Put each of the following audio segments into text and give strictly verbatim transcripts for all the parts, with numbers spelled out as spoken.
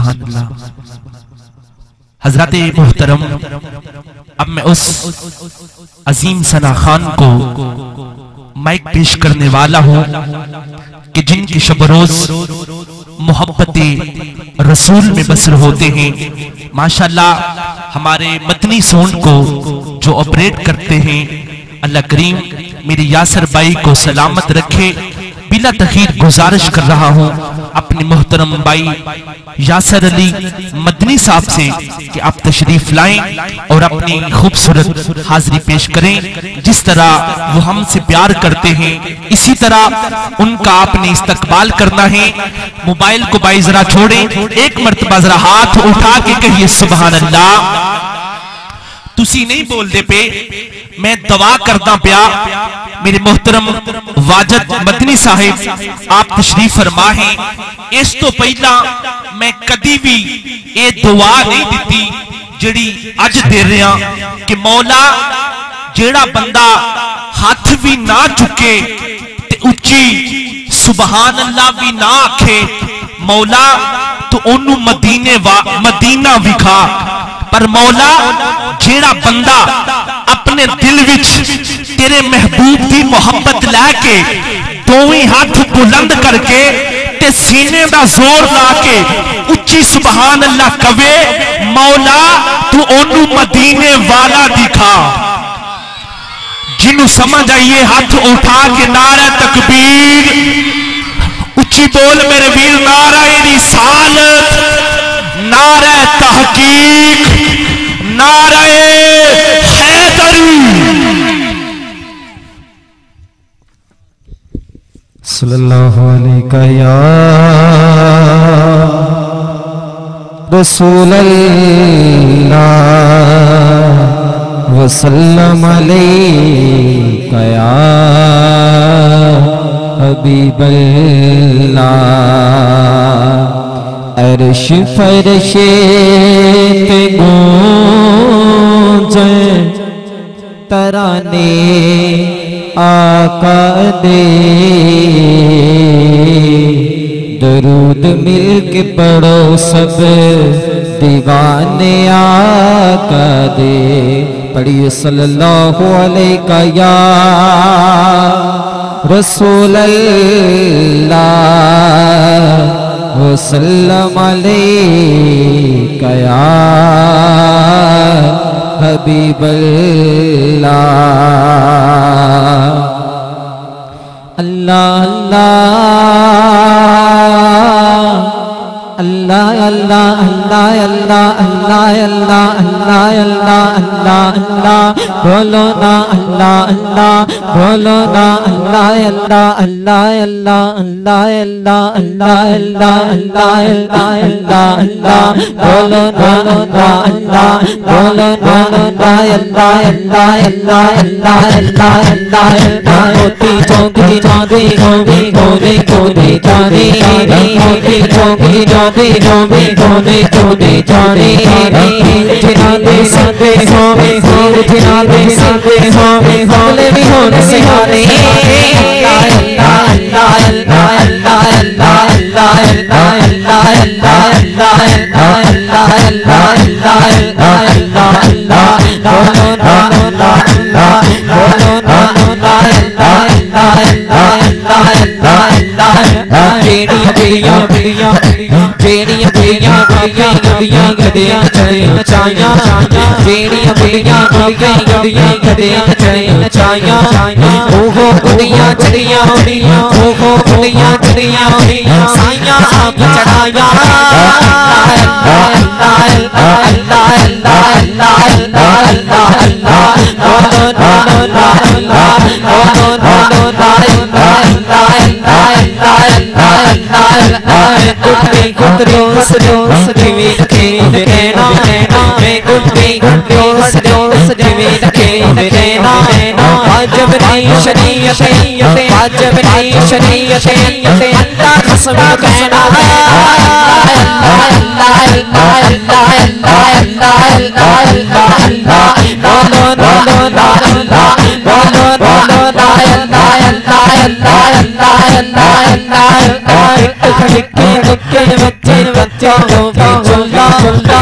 सुभान अल्लाह। हजरत मुहतरम, अब मैं उस अजीम सना खान को माइक पेश करने वाला हूं कि जिनकी शब रोज मोहब्बते रसूल में बसर होते हैं। माशाल्लाह हमारे मतनी साउंड को जो ऑपरेट करते हैं, अल्लाह करीम मेरी यासर भाई को सलामत रखे। बिला तखीर गुजारिश कर रहा हूं अपने मोहतरम भाई यासर अली मदनी साहब से कि आप तशरीफ लाएं और अपनी खूबसूरत हाजिरी पेश करें। जिस तरह वो हमसे प्यार करते हैं, इसी तरह उनका आपने इस्तकबाल करना है। मोबाइल को भाई जरा छोड़ें, एक मर्तबा जरा हाथ उठा के कहिए सुभान अल्लाह। तुसी नहीं बोल दे पे, मैं दवा करदा प्या। मेरे मोहतरम वाजद मदनी साहिब आप तशरीफ फरमा है। इस तो पहला मैं कदी भी ये दुआ नहीं दी जिहड़ी अज दे रहा कि मौला जेड़ा बंदा हाथ भी ना चुके ते उच्ची सुभान अल्लाह भी ना आखे, मौला तो ओनू मदीने वा मदीना विखा। पर मौला जेड़ा बंदा अपने दिल विच तेरे महबूब की मोहब्बत लैके दोवें हाथ बुलंद करके ते सीने दा जोर ला के उच्ची सुभान अल्लाह कवे, मौला तू ओनू मदीने वाला दिखा। जिन्हों समझ आइए हाथ उठा के नारा तकबीर उच्ची बोल मेरे वीर, नारा रिसालत, नारा तहकीक, नारा हैदरी। सल्लल्लाहु अलैहि या रसूल अल्लाह वसल्लम अलैका या हबीब अल्लाह। अर्श फरशे पे गूंजे तराने आका दे, दरूद मिल के पढ़ो सब दीवाने आका दे। पढ़िए सल्लल्लाहु अलैहि या रसूल अल्लाह वसल्लम अलैका या हबीब अल्लाह। अल्लाह अल्लाह अल्लाह अल्लाह अल्लाह अल्लाह अल्लाह अल्लाह अल्लाह अल्लाह अल्लाह बोलो ना अल्लाह अल्लाह बोलो ना अल्लाह अल्लाह अल्लाह अल्लाह अल्लाह अल्लाह अल्लाह अल्लाह अल्लाह अल्लाह बोलो ना अल्लाह अल्लाह बोलो ना अल्लाह अल्लाह अल्लाह अल्लाह अल्लाह अल्लाह अल्लाह होती चौंकी चांदी गोभी गोभी गोभी चांदी होती चौंकी चांदी गोभी गोभी गोभी चांदी जिनादे संदे होवे होवे जिनादे संदे होवे होले भी होने सिहारे। अल्लाह अल्लाह अल्लाह अल्लाह अल्लाह अल्लाह अल्लाह अल्लाह अल्लाह अल्लाह अल्लाह अल्लाह अल्लाह अल्लाह अल्लाह बोलो ना अल्लाह अल्लाह बोलो ना अल्लाह अल्लाह अल्लाह अल्लाह अल्लाह अल्लाह अल्लाह। बेड़ियां बेड़ियां बेड़ियां बेड़ियां बेड़ियां गलियां गलियां गदियां चढ़े नचाइयां, बेड़ियां बेड़ियां गलियां गलियां गदियां चढ़े नचाइयां। ओहो गुड़ियां चढ़ियां उड़ियां, ओहो गुड़ियां चढ़ियां उड़ियां साइयां आप चढ़ाया। अल्लाह अल्लाह अल्लाह अल्लाह अल्लाह अल्लाह अल्लाह अल्लाह बोलो ना अल्लाह अल्लाह बोलो ना अल्लाह अल्लाह अल्लाह अल्लाह अल्लाह अल्लाह अल्लाह। गुट्टी गुट्टी सजो सजवी रखे कहना कहना मैं गुट्टी गुट्टी सजो सजवी रखे कहना वाजिब नहीं शरीयत वाजिब नहीं शरीयत अल्लाह कसम कहना। अल्लाह अल्लाह अल्लाह अल्लाह अल्लाह अल्लाह अल्लाह अल्लाह बोलो बोलो ना अल्लाह बोलो बोलो ना अल्लाह अल्लाह अल्लाह अल्लाह अल्लाह अल्लाह अल्लाह। निक्के निक्के बच्चे बच्चों को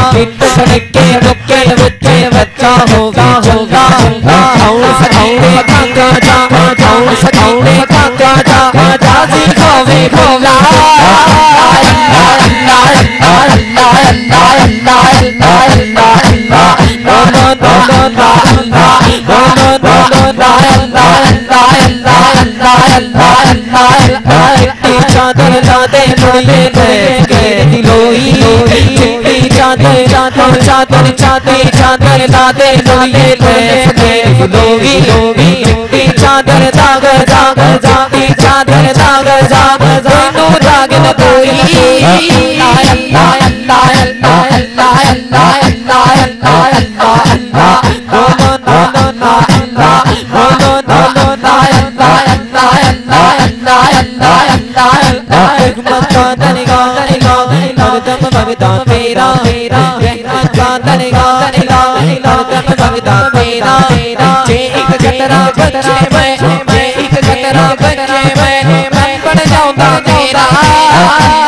किट खड़के रुके रुके बच्चा होगा होगा आओ सखीरे काका जा आओ सखीरे काका जा जाजी खोवे खोला अल्लाह अल्लाह अल्लाह अल्लाह अल्लाह अल्लाह अल्लाह अल्लाह नो नो नो नो अल्लाह नो नो नो नो अल्लाह अल्लाह अल्लाह अल्लाह अल्लाह अल्लाह चिट्टी चादर लादे लोए लेके दिलोई चिट्टी चादर चादर चादर चादर चादर लादे लोए लेके दिलोई चिट्टी चादर दाग दाग जाती चादर दाग दाग दोनों दाग न कोई अल्लाह अल्लाह अल्लाह अल्लाह अल्लाह अल्लाह अल्लाह अल्लाह अल्लाह नो नो नो नो अल्लाह नो नो नो नो अल्लाह अल्लाह अल्लाह अल्लाह अल्लाह अल्लाह अल्लाह रहमत का दरगा दरगा हरदम भगता तेरा तेरा रहमत का दरगा दरगा हरदम भगता तेरा तेरा जे एक कतरा बच्चे में जे एक कतरा बच्चे में मैं पड़ जाऊंगा तेरा